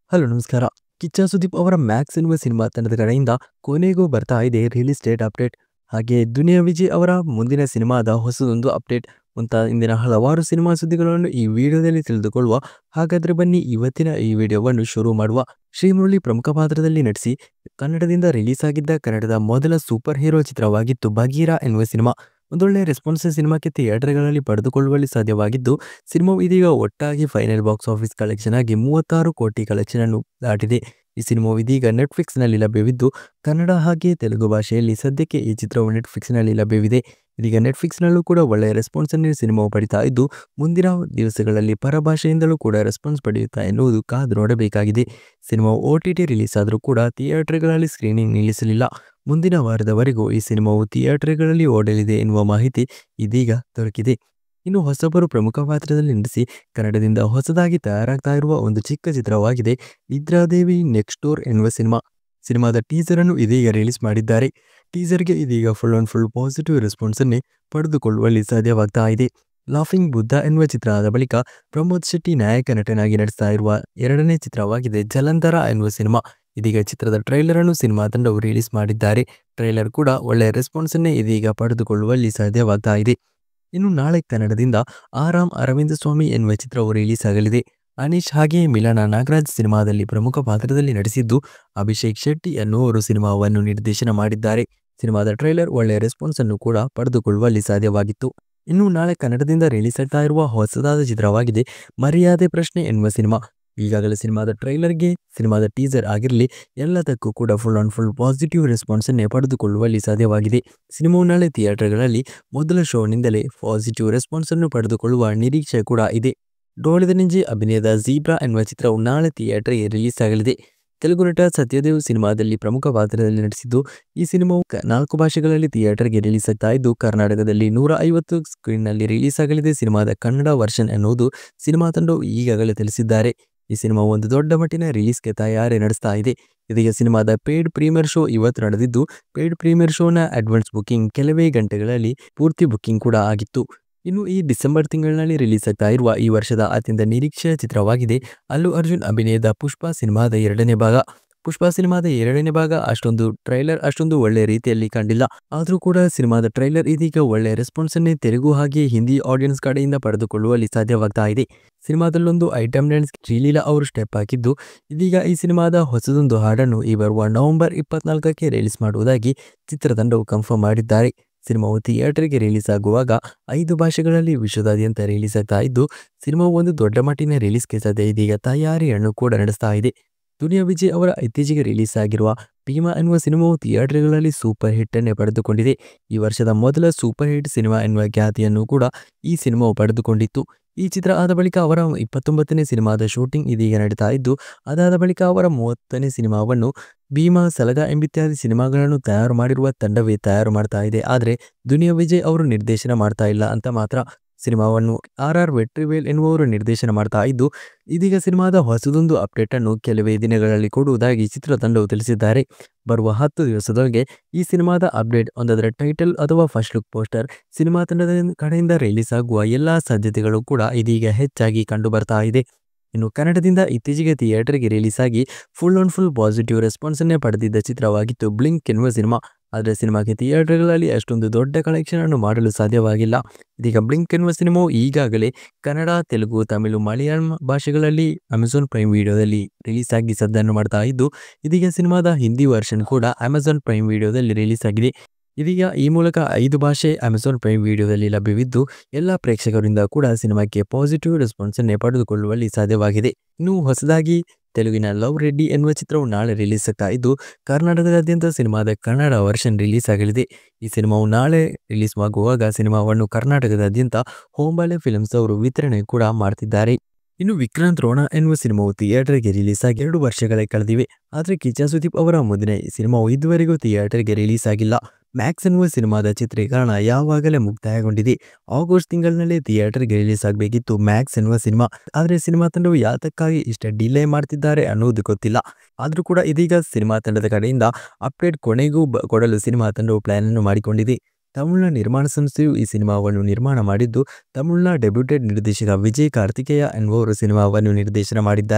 Hello ನಮಸ್ಕಾರ. ಕಿಚ್ಚ ಸುದೀಪ್ ಅವರ Max ಎನ್ನುವ ಸಿನಿಮಾ ತಂಡದ ಕಡೆಯಿಂದ ಕೊನೆಗೂ ಬರ್ತಾ ಇದೆ ರಿಲೀಸ್ ಡೇಟ್ ಅಪ್ಡೇಟ್. ಹಾಗೆ ದುನಿಯಾ ವಿಜಯ್ ಅವರ ಮುಂದಿನ ಸಿನಿಮಾದ ಹೊಸದೊಂದು ಅಪ್ಡೇಟ್ ಅಂತ ಇಂದಿನ ಹಲವಾರು ಸಿನಿಮಾ ಸುದ್ದಿಗಳನ್ನು ಈ ವಿಡಿಯೋದಲ್ಲಿ ತಿಳಿದುಕೊಳ್ಳುವ. ಹಾಗಾದ್ರೆ ಬನ್ನಿ ಇವತ್ತಿನ ಈ ವಿಡಿಯೋವನ್ನು ಶುರು ಮಾಡುವ. ಶ್ರೀಮುರಳಿ ಪ್ರಮುಖ ಪಾತ್ರದಲ್ಲಿ ನಟಿಸಿ ಕನ್ನಡದಿಂದ ರಿಲೀಸ್ ಆಗಿದ್ದ ಕನ್ನಡದ ಮೊದಲ ಸೂಪರ್ ಹೀರೋ ಚಿತ್ರವಾಗಿತ್ತು ಬಗೀರಾ ಎನ್ನುವ ಸಿನಿಮಾ. ಒಂದೊಳ್ಳೆ ರೆಸ್ಪಾನ್ಸ್ ಸಿನಿಮಾಕ್ಕೆ ಥಿಯೇಟರ್ಗಳಲ್ಲಿ ಪಡೆದುಕೊಳ್ಳುವಲ್ಲಿ ಸಾಧ್ಯವಾಗಿದ್ದು, ಸಿನಿಮಾವು ಇದೀಗ ಒಟ್ಟಾಗಿ ಫೈನಲ್ ಬಾಕ್ಸ್ ಆಫೀಸ್ ಕಲೆಕ್ಷನ್ ಆಗಿ 36 ಕೋಟಿ ಕಲೆಕ್ಷನ್ ಅನ್ನು ದಾಟಿದೆ. ಈ ಸಿನಿಮಾವು ಇದೀಗ ನೆಟ್ಫ್ಲಿಕ್ಸ್ನಲ್ಲಿ ಲಭ್ಯವಿದ್ದು, ಕನ್ನಡ ಹಾಗೆ ತೆಲುಗು ಭಾಷೆಯಲ್ಲಿ ಸದ್ಯಕ್ಕೆ ಈ ಚಿತ್ರವು ನೆಟ್ಫ್ಲಿಕ್ಸ್ನಲ್ಲಿ ಲಭ್ಯವಿದೆ. ಇದೀಗ ನೆಟ್ಫ್ಲಿಕ್ಸ್ನಲ್ಲೂ ಕೂಡ ಒಳ್ಳೆಯ ರೆಸ್ಪಾನ್ಸ್ ಅನ್ನು ಸಿನಿಮಾವು ಪಡಿತಾ ಇದ್ದು, ಮುಂದಿನ ದಿವಸಗಳಲ್ಲಿ ಪರಭಾಷೆಯಿಂದಲೂ ಕೂಡ ರೆಸ್ಪಾನ್ಸ್ ಪಡೆಯುತ್ತಾ ಎನ್ನುವುದು ಕಾದು ನೋಡಬೇಕಾಗಿದೆ. ಸಿನಿಮಾವು OTT ರಿಲೀಸ್ ಆದರೂ ಕೂಡ ಥಿಯೇಟರ್ಗಳಲ್ಲಿ ಸ್ಕ್ರೀನಿಂಗ್ ನಿಲ್ಲಿಸಲಿಲ್ಲ. ಮುಂದಿನ ವಾರದವರೆಗೂ ಈ ಸಿನಿಮಾವು ಥಿಯೇಟರ್ಗಳಲ್ಲಿ ಓಡಲಿದೆ ಎನ್ನುವ ಮಾಹಿತಿ ಇದೀಗ ದೊರಕಿದೆ. ಇನ್ನು ಹೊಸಬರು ಪ್ರಮುಖ ಪಾತ್ರದಲ್ಲಿ ನಟಿಸಿ ಕನ್ನಡದಿಂದ ಹೊಸದಾಗಿ ತಯಾರಾಗ್ತಾ ಇರುವ ಒಂದು ಚಿಕ್ಕ ಚಿತ್ರವಾಗಿದೆ ನಿದ್ರಾದೇವಿ ನೆಕ್ಸ್ಟ್ ಡೋರ್ ಎನ್ನುವ ಸಿನಿಮಾ. ಸಿನಿಮಾದ ಟೀಸರ್ ಅನ್ನು ಇದೀಗ ರಿಲೀಸ್ ಮಾಡಿದ್ದಾರೆ. ಟೀಸರ್ಗೆ ಇದೀಗ full on full positive response ಅನ್ನೇ ಪಡೆದುಕೊಳ್ಳುವಲ್ಲಿ ಸಾಧ್ಯವಾಗ್ತಾ ಇದೆ. ಲಾಫಿಂಗ್ ಬುದ್ಧ ಎನ್ನುವ ಚಿತ್ರ ಆದ ಬಳಿಕ ಪ್ರಮೋದ್ ಶೆಟ್ಟಿ ನಾಯಕ ನಟನಾಗಿ ನಡೆಸ್ತಾ ಇರುವ ಎರಡನೇ ಚಿತ್ರವಾಗಿದೆ ಜಲಂಧರ ಎನ್ನುವ ಸಿನಿಮಾ. ಇದೀಗ ಚಿತ್ರದ ಟ್ರೈಲರ್ ಅನ್ನು ಸಿನಿಮಾ ತಂಡವು ರಿಲೀಸ್ ಮಾಡಿದ್ದಾರೆ. ಟ್ರೈಲರ್ ಕೂಡ ಒಳ್ಳೆಯ ರೆಸ್ಪಾನ್ಸ್ ಅನ್ನೇ ಇದೀಗ ಪಡೆದುಕೊಳ್ಳುವಲ್ಲಿ ಸಾಧ್ಯವಾಗ್ತಾ ಇದೆ. ಇನ್ನು ನಾಳೆ ಕನ್ನಡದಿಂದ ಆರಾಮ್ ಅರವಿಂದ ಸ್ವಾಮಿ ಎನ್ನುವ ಚಿತ್ರವು ರಿಲೀಸ್ ಆಗಲಿದೆ. ಅನೀಶ್ ಹಾಗೆ ಮಿಲನ ನಾಗರಾಜ್ ಸಿನಿಮಾದಲ್ಲಿ ಪ್ರಮುಖ ಪಾತ್ರದಲ್ಲಿ ನಟಿಸಿದ್ದು, ಅಭಿಷೇಕ್ ಶೆಟ್ಟಿ ಎನ್ನುವರು ಸಿನಿಮಾವನ್ನು ನಿರ್ದೇಶನ ಮಾಡಿದ್ದಾರೆ. ಸಿನಿಮಾದ ಟ್ರೈಲರ್ ಒಳ್ಳೆಯ ರೆಸ್ಪಾನ್ಸ್ ಅನ್ನು ಕೂಡ ಪಡೆದುಕೊಳ್ಳುವಲ್ಲಿ ಸಾಧ್ಯವಾಗಿತ್ತು. ಇನ್ನು ನಾಳೆ ಕನ್ನಡದಿಂದ ರಿಲೀಸ್ ಆಗ್ತಾ ಇರುವ ಹೊಸದಾದ ಚಿತ್ರವಾಗಿದೆ ಮರ್ಯಾದೆ ಪ್ರಶ್ನೆ ಎನ್ನುವ ಸಿನಿಮಾ. ಈಗಾಗಲೇ ಸಿನಿಮಾದ ಟ್ರೈಲರ್ಗೆ ಸಿನಿಮಾದ ಟೀಸರ್ ಆಗಿರಲಿ ಎಲ್ಲದಕ್ಕೂ ಕೂಡ full on full positive response ಅನ್ನೇ ಪಡೆದುಕೊಳ್ಳುವಲ್ಲಿ ಸಾಧ್ಯವಾಗಿದೆ. ಸಿನಿಮಾವು ನಾಳೆ ಥಿಯೇಟರ್ಗಳಲ್ಲಿ ಮೊದಲ ಶೋನಿಂದಲೇ ಪಾಸಿಟಿವ್ ರೆಸ್ಪಾನ್ಸ್ ಅನ್ನು ಪಡೆದುಕೊಳ್ಳುವ ನಿರೀಕ್ಷೆ ಕೂಡ ಇದೆ. ಡೋಳಿದ ನಿಂಜೆ ಅಭಿನಯದ ಝೀಬ್ರಾ ಎನ್ನುವ ಚಿತ್ರವು ನಾಳೆ ಥಿಯೇಟರ್ಗೆ ರಿಲೀಸ್ ಆಗಲಿದೆ. ತೆಲುಗು ನಟ ಸತ್ಯದೇವ್ ಸಿನಿಮಾದಲ್ಲಿ ಪ್ರಮುಖ ಪಾತ್ರದಲ್ಲಿ ನಟಿಸಿದ್ದು, ಈ ಸಿನಿಮಾವು 4 ಭಾಷೆಗಳಲ್ಲಿ ಥಿಯೇಟರ್ಗೆ ರಿಲೀಸ್ ಆಗ್ತಾ ಇದ್ದು, ಕರ್ನಾಟಕದಲ್ಲಿ 150 ಸ್ಕ್ರೀನ್ನಲ್ಲಿ ರಿಲೀಸ್ ಆಗಲಿದೆ ಸಿನಿಮಾದ ಕನ್ನಡ ವರ್ಷನ್ ಎನ್ನುವುದು ಸಿನಿಮಾ ತಂಡವು ಈಗಾಗಲೇ ತಿಳಿಸಿದ್ದಾರೆ. ಈ ಸಿನಿಮಾವು ಒಂದು ದೊಡ್ಡ ಮಟ್ಟಿನ ರಿಲೀಸ್ಗೆ ತಯಾರಿ ನಡೆಸ್ತಾ ಇದೆ. ಇದೀಗ ಸಿನಿಮಾದ ಪೇಯ್ಡ್ ಪ್ರೀಮಿಯರ್ ಶೋ ಇವತ್ತು ನಡೆದಿದ್ದು, ಪೇಯ್ಡ್ ಪ್ರೀಮಿಯರ್ ಶೋನ ಅಡ್ವಾನ್ಸ್ ಬುಕಿಂಗ್ ಕೆಲವೇ ಗಂಟೆಗಳಲ್ಲಿ ಪೂರ್ತಿ ಬುಕಿಂಗ್ ಕೂಡ ಆಗಿತ್ತು. ಇನ್ನು ಈ ಡಿಸೆಂಬರ್ ತಿಂಗಳಿನಲ್ಲಿ ರಿಲೀಸ್ ಆಗ್ತಾ ಇರುವ ಈ ವರ್ಷದ ಅತ್ಯಂತ ನಿರೀಕ್ಷೆಯ ಚಿತ್ರವಾಗಿದೆ ಅಲ್ಲು ಅರ್ಜುನ್ ಅಭಿನಯದ ಪುಷ್ಪ ಸಿನಿಮಾದ 2ನೇ ಭಾಗ. ಪುಷ್ಪ ಸಿನಿಮಾದ 2ನೇ ಭಾಗ ಅಷ್ಟೊಂದು ಒಳ್ಳೆಯ ರೀತಿಯಲ್ಲಿ ಕಂಡಿಲ್ಲ. ಆದರೂ ಕೂಡ ಸಿನಿಮಾದ ಟ್ರೈಲರ್ ಇದೀಗ ಒಳ್ಳೆಯ ರೆಸ್ಪಾನ್ಸ್ ಅನ್ನೇ ತೆಲುಗು ಹಾಗೆ ಹಿಂದಿ ಆಡಿಯನ್ಸ್ ಕಡೆಯಿಂದ ಪಡೆದುಕೊಳ್ಳುವಲ್ಲಿ ಸಾಧ್ಯವಾಗ್ತಾ ಇದೆ. ಸಿನಿಮಾದಲ್ಲೊಂದು ಐಟಮ್ ಡ್ಯಾನ್ಸ್ ಶ್ರೀಲೀಲಾ ಅವರು ಸ್ಟೆಪ್ ಹಾಕಿದ್ದು, ಇದೀಗ ಈ ಸಿನಿಮಾದ ಹೊಸದೊಂದು ಹಾಡನ್ನು ಈ ಬರುವ ನವೆಂಬರ್ 24ಕ್ಕೆ ರಿಲೀಸ್ ಮಾಡುವುದಾಗಿ ಚಿತ್ರತಂಡವು ಕನ್ಫರ್ಮ್ ಮಾಡಿದ್ದಾರೆ. ಸಿನಿಮಾವು ಥಿಯೇಟರ್ಗೆ ರಿಲೀಸ್ ಆಗುವಾಗ 5 ಭಾಷೆಗಳಲ್ಲಿ ವಿಶ್ವದಾದ್ಯಂತ ರಿಲೀಸ್ ಆಗ್ತಾ ಇದ್ದು, ಸಿನಿಮಾವು ಒಂದು ದೊಡ್ಡ ಮಟ್ಟಿನ ರಿಲೀಸ್ಗೆ ಸದ್ಯ ಇದೀಗ ತಯಾರಿಯನ್ನು ಕೂಡ ನಡೆಸ್ತಾ ಇದೆ. ದುನಿಯಾ ವಿಜಯ್ ಅವರ ಇತ್ತೀಚೆಗೆ ರಿಲೀಸ್ ಆಗಿರುವ ಭೀಮಾ ಎನ್ನುವ ಸಿನಿಮಾವು ಥಿಯೇಟರ್ಗಳಲ್ಲಿ ಸೂಪರ್ ಹಿಟ್ ಅನ್ನೇ ಪಡೆದುಕೊಂಡಿದೆ. ಈ ವರ್ಷದ ಮೊದಲ ಸೂಪರ್ ಹಿಟ್ ಸಿನಿಮಾ ಎನ್ನುವ ಖ್ಯಾತಿಯನ್ನು ಕೂಡ ಈ ಸಿನಿಮಾವು ಪಡೆದುಕೊಂಡಿತ್ತು. ಈ ಚಿತ್ರ ಆದ ಬಳಿಕ ಅವರ 29ನೇ ಸಿನಿಮಾದ ಶೂಟಿಂಗ್ ಇದೀಗ ನಡೀತಾ ಇದ್ದು, ಅದಾದ ಬಳಿಕ ಅವರ 30ನೇ ಸಿನಿಮಾವನ್ನು ಭೀಮಾ, ಸಲಗ ಎಂಬಿತ್ಯಾದಿ ಸಿನಿಮಾಗಳನ್ನು ತಯಾರು ಮಾಡಿರುವ ತಂಡವೇ ತಯಾರು ಮಾಡ್ತಾ ಇದೆ. ಆದರೆ ದುನಿಯಾ ವಿಜಯ್ ಅವರು ನಿರ್ದೇಶನ ಮಾಡ್ತಾ ಇಲ್ಲ ಅಂತ ಮಾತ್ರ. ಸಿನಿಮಾವನ್ನು RR ವೆಟ್ರಿವೇಲ್ ಎನ್ನುವರು ನಿರ್ದೇಶನ ಮಾಡ್ತಾ ಇದ್ದು, ಇದೀಗ ಸಿನಿಮಾದ ಹೊಸದೊಂದು ಅಪ್ಡೇಟ್ ಅನ್ನು ಕೆಲವೇ ದಿನಗಳಲ್ಲಿ ಕೊಡುವುದಾಗಿ ಚಿತ್ರತಂಡವು ತಿಳಿಸಿದ್ದಾರೆ. ಬರುವ 10 ದಿವಸದೊಳಗೆ ಈ ಸಿನಿಮಾದ ಅಪ್ಡೇಟ್ ಒಂದರ ಟೈಟಲ್ ಅಥವಾ ಫಸ್ಟ್ ಲುಕ್ ಪೋಸ್ಟರ್ ಸಿನಿಮಾ ತಂಡದ ಕಡೆಯಿಂದ ರಿಲೀಸ್ ಆಗುವ ಎಲ್ಲಾ ಸಾಧ್ಯತೆಗಳು ಕೂಡ ಇದೀಗ ಹೆಚ್ಚಾಗಿ ಕಂಡು ಬರ್ತಾ ಇದೆ. ಇನ್ನು ಕನ್ನಡದಿಂದ ಇತ್ತೀಚೆಗೆ ಥಿಯೇಟರ್ಗೆ ರಿಲೀಸ್ ಆಗಿ full on full positive response ಅನ್ನೇ ಪಡೆದಿದ್ದ ಚಿತ್ರವಾಗಿತ್ತು ಬ್ಲಿಂಕ್ ಎನ್ನುವ ಸಿನಿಮಾ. ಆದರೆ ಸಿನಿಮಾಗೆ ಥಿಯೇಟರ್ಗಳಲ್ಲಿ ಅಷ್ಟೊಂದು ದೊಡ್ಡ ಕಲೆಕ್ಷನ್ ಅನ್ನು ಮಾಡಲು ಸಾಧ್ಯವಾಗಿಲ್ಲ. ಇದೀಗ ಬ್ಲಿಂಕ್ ಎನ್ನುವ ಸಿನಿಮಾವು ಈಗಾಗಲೇ ಕನ್ನಡ, ತೆಲುಗು, ತಮಿಳು, ಮಲಯಾಳಂ ಭಾಷೆಗಳಲ್ಲಿ ಅಮೆಜಾನ್ ಪ್ರೈಮ್ ವಿಡಿಯೋದಲ್ಲಿ ರಿಲೀಸ್ ಆಗಿ ಸದ್ದನ್ನು ಮಾಡ್ತಾ ಇದ್ದು, ಇದೀಗ ಸಿನಿಮಾದ ಹಿಂದಿ ವರ್ಷನ್ ಕೂಡ ಅಮೆಜಾನ್ ಪ್ರೈಮ್ ವಿಡಿಯೋದಲ್ಲಿ ರಿಲೀಸ್ ಆಗಿದೆ. ಇದೀಗ ಈ ಮೂಲಕ 5 ಭಾಷೆ ಅಮೆಜಾನ್ ಪ್ರೈಮ್ ವಿಡಿಯೋದಲ್ಲಿ ಲಭ್ಯವಿದ್ದು, ಎಲ್ಲ ಪ್ರೇಕ್ಷಕರಿಂದ ಕೂಡ ಸಿನಿಮಾಕ್ಕೆ ಪಾಸಿಟಿವ್ ರೆಸ್ಪಾನ್ಸ್ ಅನ್ನೇ ಪಡೆದುಕೊಳ್ಳುವಲ್ಲಿ ಸಾಧ್ಯವಾಗಿದೆ. ಇನ್ನು ಹೊಸದಾಗಿ ತೆಲುಗಿನ ಲವ್ ರೆಡ್ಡಿ ಎನ್ನುವ ಚಿತ್ರವು ನಾಳೆ ರಿಲೀಸ್ ಆಗ್ತಾ ಇದ್ದು, ಕರ್ನಾಟಕದಾದ್ಯಂತ ಸಿನಿಮಾದ ಕನ್ನಡ ವರ್ಷನ್ ರಿಲೀಸ್ ಆಗಲಿದೆ. ಈ ಸಿನಿಮಾವು ನಾಳೆ ರಿಲೀಸ್ ಆಗುವಾಗ ಸಿನಿಮಾವನ್ನು ಕರ್ನಾಟಕದಾದ್ಯಂತ ಹೋಂಬಾಳೆ ಫಿಲ್ಮ್ಸ್ ಅವರು ವಿತರಣೆ ಕೂಡ ಮಾಡ್ತಿದ್ದಾರೆ. ಇನ್ನು ವಿಕ್ರಾಂತ್ ರೋಣ ಎನ್ನುವ ಸಿನಿಮಾವು ಥಿಯೇಟರ್ಗೆ ರಿಲೀಸ್ ಆಗಿ 2 ವರ್ಷಗಳೇ ಕಳೆದಿವೆ. ಆದರೆ ಕಿಚ್ಚ ಸುದೀಪ್ ಅವರ ಮುಂದಿನ ಸಿನಿಮಾವು ಇದುವರೆಗೂ ಥಿಯೇಟರ್ಗೆ ರಿಲೀಸ್ ಆಗಿಲ್ಲ. ಮ್ಯಾಕ್ಸ್ ಎನ್ನುವ ಸಿನಿಮಾದ ಚಿತ್ರೀಕರಣ ಯಾವಾಗಲೇ ಮುಕ್ತಾಯಗೊಂಡಿದೆ. ಆಗಸ್ಟ್ ತಿಂಗಳಿನಲ್ಲೇ ಥಿಯೇಟರ್ಗೆ ರಿಲೀಸ್ ಆಗಬೇಕಿತ್ತು ಮ್ಯಾಕ್ಸ್ ಎನ್ನುವ ಸಿನಿಮಾ. ಆದರೆ ಸಿನಿಮಾ ತಂಡವು ಯಾತಕ್ಕಾಗಿ ಇಷ್ಟ ಡಿಲೇ ಮಾಡ್ತಿದ್ದಾರೆ ಅನ್ನೋದು ಗೊತ್ತಿಲ್ಲ. ಆದರೂ ಕೂಡ ಇದೀಗ ಸಿನಿಮಾ ತಂಡದ ಕಡೆಯಿಂದ ಅಪ್ಡೇಟ್ ಕೊನೆಗೂ ಕೊಡಲು ಸಿನಿಮಾ ತಂಡವು ಪ್ಲಾನ್ ಅನ್ನು ಮಾಡಿಕೊಂಡಿದೆ. ತಮಿಳಿನ ನಿರ್ಮಾಣ ಸಂಸ್ಥೆಯು ಈ ಸಿನಿಮಾವನ್ನು ನಿರ್ಮಾಣ ಮಾಡಿದ್ದು, ತಮಿಳಿನ ಡೆಬ್ಯೂಟೆಡ್ ನಿರ್ದೇಶಕ ವಿಜಯ್ ಕಾರ್ತಿಕೇಯ ಎನ್ನುವರು ಸಿನಿಮಾವನ್ನು ನಿರ್ದೇಶನ ಮಾಡಿದ್ದಾರೆ.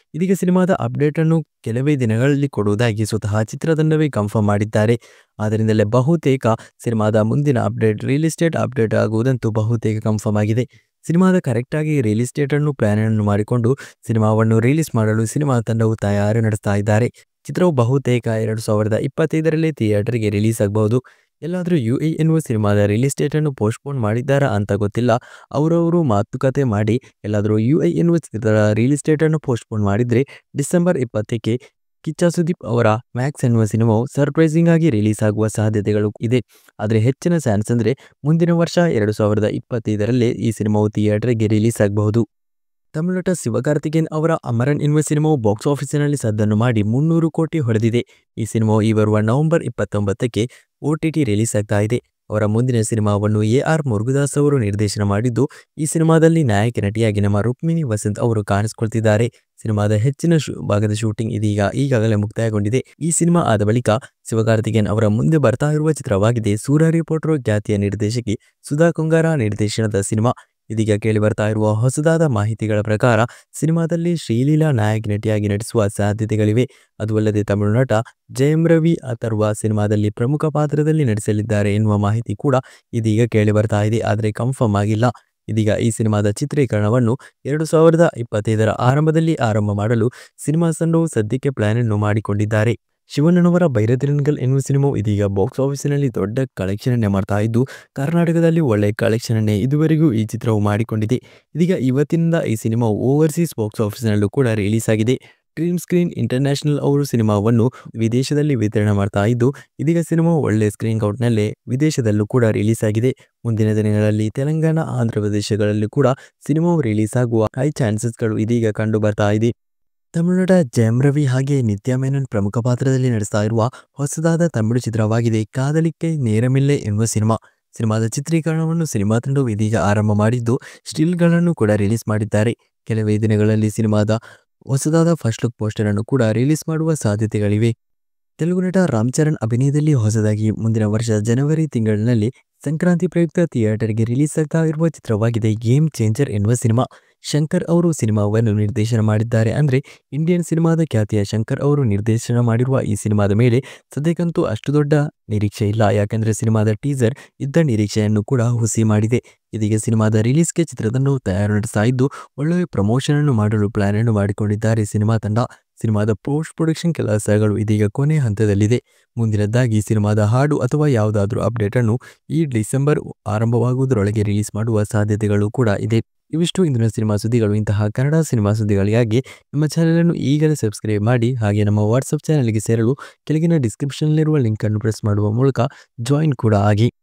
ಇದೀಗ ಸಿನಿಮಾದ ಅಪ್ಡೇಟ್ ಅನ್ನು ಕೆಲವೇ ದಿನಗಳಲ್ಲಿ ಕೊಡುವುದಾಗಿ ಸ್ವತಃ ಚಿತ್ರತಂಡವೇ ಕನ್ಫರ್ಮ್ ಮಾಡಿದ್ದಾರೆ. ಆದ್ದರಿಂದಲೇ ಬಹುತೇಕ ಸಿನಿಮಾದ ಮುಂದಿನ ಅಪ್ಡೇಟ್ ರಿಲೀಸ್ ಡೇಟ್ ಅಪ್ಡೇಟ್ ಆಗುವುದಂತೂ ಬಹುತೇಕ ಕನ್ಫರ್ಮ್ ಆಗಿದೆ. ಸಿನಿಮಾದ ಕರೆಕ್ಟಾಗಿ ರಿಲೀಸ್ ಡೇಟ್ ಅನ್ನು ಪ್ಲಾನ್ ಅನ್ನು ಮಾಡಿಕೊಂಡು ಸಿನಿಮಾವನ್ನು ರಿಲೀಸ್ ಮಾಡಲು ಸಿನಿಮಾ ತಂಡವು ತಯಾರಿ ನಡೆಸ್ತಾ ಇದ್ದಾರೆ. ಚಿತ್ರವು ಬಹುತೇಕ 2025ರಲ್ಲಿ ಥಿಯೇಟರ್ಗೆ ರಿಲೀಸ್ ಆಗಬಹುದು. ಎಲ್ಲಾದರೂ UAE ಎನ್ನುವ ಸಿನಿಮಾದ ರಿಲೀಸ್ ಡೇಟ್ ಅನ್ನು ಪೋಸ್ಟ್ಪೋನ್ ಮಾಡಿದ್ದಾರಾ ಅಂತ ಗೊತ್ತಿಲ್ಲ. ಅವರವರು ಮಾತುಕತೆ ಮಾಡಿ ಎಲ್ಲಾದರೂ UAE ಎನ್ನುವ ಚಿತ್ರದ ರಿಲೀಸ್ ಡೇಟ್ ಅನ್ನು ಪೋಸ್ಟ್ಪೋನ್ ಮಾಡಿದ್ರೆ ಡಿಸೆಂಬರ್ 20ಕ್ಕೆ ಕಿಚ್ಚ ಸುದೀಪ್ ಅವರ ಮ್ಯಾಕ್ಸ್ ಎನ್ನುವ ಸಿನಿಮಾವು ಸರ್ಪ್ರೈಸಿಂಗ್ ಆಗಿ ರಿಲೀಸ್ ಆಗುವ ಸಾಧ್ಯತೆಗಳು ಇದೆ. ಆದರೆ ಹೆಚ್ಚಿನ ಚಾನ್ಸ್ ಅಂದ್ರೆ ಮುಂದಿನ ವರ್ಷ 2025ರಲ್ಲೇ ಈ ಸಿನಿಮಾವು ಥಿಯೇಟರ್ಗೆ ರಿಲೀಸ್ ಆಗಬಹುದು. ತಮಿಳು ನಟ ಶಿವಕಾರ್ತಿಕೇಯನ್ ಅವರ ಅಮರನ್ ಎನ್ನುವ ಸಿನಿಮಾವು ಬಾಕ್ಸ್ ಆಫೀಸಿನಲ್ಲಿ ಸದ್ದನ್ನು ಮಾಡಿ 300 ಕೋಟಿ ಹೊಡೆದಿದೆ. ಈ ಸಿನಿಮಾವು ಈ ಬರುವ ನವೆಂಬರ್ 29ಕ್ಕೆ OTT ರಿಲೀಸ್ ಆಗ್ತಾ ಇದೆ. ಅವರ ಮುಂದಿನ ಸಿನಿಮಾವನ್ನು AR ಮುರುಗದಾಸ್ ಅವರು ನಿರ್ದೇಶನ ಮಾಡಿದ್ದು, ಈ ಸಿನಿಮಾದಲ್ಲಿ ನಾಯಕ ನಟಿಯಾಗಿ ನಮ್ಮ ರುಕ್ಮಿಣಿ ವಸಂತ್ ಅವರು ಕಾಣಿಸಿಕೊಳ್ತಿದ್ದಾರೆ. ಸಿನಿಮಾದ ಹೆಚ್ಚಿನ ಭಾಗದ ಶೂಟಿಂಗ್ ಈಗಾಗಲೇ ಮುಕ್ತಾಯಗೊಂಡಿದೆ. ಈ ಸಿನಿಮಾ ಆದ ಬಳಿಕ ಶಿವಕಾರ್ತಿಕೇಯನ್ ಅವರ ಮುಂದೆ ಬರ್ತಾ ಇರುವ ಚಿತ್ರವಾಗಿದೆ ಸೂರ್ಯ ರಿಪೋರ್ಟರ್ ಖ್ಯಾತಿಯ ನಿರ್ದೇಶಕಿ ಸುಧಾ ಕುಂಗಾರ ನಿರ್ದೇಶನದ ಸಿನಿಮಾ. ಇದೀಗ ಕೇಳಿ ಬರ್ತಾ ಇರುವ ಹೊಸದಾದ ಮಾಹಿತಿಗಳ ಪ್ರಕಾರ ಸಿನಿಮಾದಲ್ಲಿ ಶ್ರೀಲೀಲಾ ನಾಯಕ ನಟಿಯಾಗಿ ನಟಿಸುವ ಸಾಧ್ಯತೆಗಳಿವೆ. ಅದು ಅಲ್ಲದೆ ತಮಿಳು ನಟ ಜಯಂ ರವಿ ಅಥರ್ವ ಸಿನಿಮಾದಲ್ಲಿ ಪ್ರಮುಖ ಪಾತ್ರದಲ್ಲಿ ನಟಿಸಲಿದ್ದಾರೆ ಎನ್ನುವ ಮಾಹಿತಿ ಕೂಡ ಇದೀಗ ಕೇಳಿ ಬರ್ತಾ ಇದೆ. ಆದರೆ ಕನ್ಫರ್ಮ್ ಆಗಿಲ್ಲ. ಇದೀಗ ಈ ಸಿನಿಮಾದ ಚಿತ್ರೀಕರಣವನ್ನು 2025ರ ಆರಂಭದಲ್ಲಿ ಆರಂಭ ಮಾಡಲು ಸಿನಿಮಾ ತಂಡವು ಸದ್ಯಕ್ಕೆ ಪ್ಲಾನ್ ಅನ್ನು ಮಾಡಿಕೊಂಡಿದ್ದಾರೆ. ಶಿವಣ್ಣನವರ ಭೈರತಿರಂಗಲ್ ಎನ್ನುವ ಸಿನಿಮಾವು ಇದೀಗ ಬಾಕ್ಸ್ ಆಫೀಸಿನಲ್ಲಿ ದೊಡ್ಡ ಕಲೆಕ್ಷನ್ ಮಾಡ್ತಾ ಇದ್ದು, ಕರ್ನಾಟಕದಲ್ಲಿ ಒಳ್ಳೆ ಕಲೆಕ್ಷನ್ ಇದುವರೆಗೂ ಈ ಚಿತ್ರವು ಮಾಡಿಕೊಂಡಿದೆ. ಇದೀಗ ಇವತ್ತಿನಿಂದ ಈ ಸಿನಿಮಾವು ಓವರ್ಸೀಸ್ ಬಾಕ್ಸ್ ಆಫೀಸಿನಲ್ಲೂ ಕೂಡ ರಿಲೀಸ್ ಆಗಿದೆ. ಡ್ರೀಮ್ ಸ್ಕ್ರೀನ್ ಇಂಟರ್ನ್ಯಾಷನಲ್ ಅವರು ಸಿನಿಮಾವನ್ನು ವಿದೇಶದಲ್ಲಿ ವಿತರಣೆ ಮಾಡ್ತಾ ಇದ್ದು, ಇದೀಗ ಸಿನಿಮಾವು ಒಳ್ಳೆ ಸ್ಕ್ರೀನ್ ಕೌಂಟ್ನಲ್ಲೇ ವಿದೇಶದಲ್ಲೂ ಕೂಡ ರಿಲೀಸ್ ಆಗಿದೆ. ಮುಂದಿನ ದಿನಗಳಲ್ಲಿ ತೆಲಂಗಾಣ, ಆಂಧ್ರ ಪ್ರದೇಶಗಳಲ್ಲಿ ಕೂಡ ಸಿನಿಮಾವು ರಿಲೀಸ್ ಆಗುವ ಹೈ ಚಾನ್ಸಸ್ಗಳು ಇದೀಗ ಕಂಡು ಬರ್ತಾ ಇದೆ. ತಮಿಳು ನಟ ಜಯಂ ರವಿ ಹಾಗೆ ನಿತ್ಯಾ ಮೆನನ್ ಪ್ರಮುಖ ಪಾತ್ರದಲ್ಲಿ ನಡೆಸ್ತಾ ಇರುವ ಹೊಸದಾದ ತಮಿಳು ಚಿತ್ರವಾಗಿದೆ ಕಾದಲಿಕ್ಕೆ ನೇರಮಿಲ್ಲೆ ಎನ್ನುವ ಸಿನಿಮಾ. ಸಿನಿಮಾದ ಚಿತ್ರೀಕರಣವನ್ನು ಸಿನಿಮಾ ತಂಡವು ಇದೀಗ ಆರಂಭ ಮಾಡಿದ್ದು, ಸ್ಟಿಲ್ಗಳನ್ನು ಕೂಡ ರಿಲೀಸ್ ಮಾಡಿದ್ದಾರೆ. ಕೆಲವೇ ದಿನಗಳಲ್ಲಿ ಸಿನಿಮಾದ ಹೊಸದಾದ ಫಸ್ಟ್ ಲುಕ್ ಪೋಸ್ಟರ್ ಅನ್ನು ಕೂಡ ರಿಲೀಸ್ ಮಾಡುವ ಸಾಧ್ಯತೆಗಳಿವೆ. ತೆಲುಗು ನಟ ರಾಮ್ ಚರಣ್ ಅಭಿನಯದಲ್ಲಿ ಹೊಸದಾಗಿ ಮುಂದಿನ ವರ್ಷ ಜನವರಿ ತಿಂಗಳಿನಲ್ಲಿ ಸಂಕ್ರಾಂತಿ ಪ್ರಯುಕ್ತ ಥಿಯೇಟರ್ಗೆ ರಿಲೀಸ್ ಆಗ್ತಾ ಇರುವ ಚಿತ್ರವಾಗಿದೆ ಗೇಮ್ ಚೇಂಜರ್ ಎನ್ನುವ ಸಿನಿಮಾ. ಶಂಕರ್ ಅವರು ಸಿನಿಮಾವನ್ನು ನಿರ್ದೇಶನ ಮಾಡಿದ್ದಾರೆ. ಅಂದರೆ ಇಂಡಿಯನ್ ಸಿನಿಮಾದ ಖ್ಯಾತಿಯ ಶಂಕರ್ ಅವರು ನಿರ್ದೇಶನ ಮಾಡಿರುವ ಈ ಸಿನಿಮಾದ ಮೇಲೆ ಸದ್ಯಕ್ಕಂತೂ ಅಷ್ಟು ದೊಡ್ಡ ನಿರೀಕ್ಷೆ ಇಲ್ಲ. ಯಾಕಂದರೆ ಸಿನಿಮಾದ ಟೀಸರ್ ಇದ್ದ ನಿರೀಕ್ಷೆಯನ್ನು ಕೂಡ ಹುಸಿ ಮಾಡಿದೆ. ಇದೀಗ ಸಿನಿಮಾದ ರಿಲೀಸ್ಗೆ ಚಿತ್ರತಂಡವು ತಯಾರು ನಡೆಸ್ತಾ ಇದ್ದು, ಒಳ್ಳೆಯ ಪ್ರಮೋಷನ್ ಅನ್ನು ಮಾಡಲು ಪ್ಲಾನ್ ಅನ್ನು ಮಾಡಿಕೊಂಡಿದ್ದಾರೆ ಸಿನಿಮಾ ತಂಡ. ಸಿನಿಮಾದ ಪೋಸ್ಟ್ ಪ್ರೊಡಕ್ಷನ್ ಕೆಲಸಗಳು ಇದೀಗ ಕೊನೆ ಹಂತದಲ್ಲಿದೆ. ಮುಂದಿನದ್ದಾಗಿ ಸಿನಿಮಾದ ಹಾಡು ಅಥವಾ ಯಾವುದಾದ್ರೂ ಅಪ್ಡೇಟ್ ಅನ್ನು ಈ ಡಿಸೆಂಬರ್ ಆರಂಭವಾಗುವುದರೊಳಗೆ ರಿಲೀಸ್ ಮಾಡುವ ಸಾಧ್ಯತೆಗಳು ಕೂಡ ಇದೆ. ಇವಿಷ್ಟು ಇಂದಿನ ಸಿನಿಮಾ ಸುದ್ದಿಗಳು. ಇಂತಹ ಕನ್ನಡ ಸಿನಿಮಾ ಸುದ್ದಿಗಳಿಗಾಗಿ ನಮ್ಮ ಚಾನೆಲ್ ಅನ್ನು ಈಗಲೇ ಸಬ್ಸ್ಕ್ರೈಬ್ ಮಾಡಿ, ಹಾಗೆ ನಮ್ಮ ವಾಟ್ಸಪ್ ಚಾನೆಲ್ಗೆ ಸೇರಲು ಕೆಳಗಿನ ಡಿಸ್ಕ್ರಿಪ್ಷನ್ನಲ್ಲಿರುವ ಲಿಂಕ್ ಅನ್ನು ಪ್ರೆಸ್ ಮಾಡುವ ಮೂಲಕ ಜಾಯಿನ್ ಕೂಡ ಆಗಿ.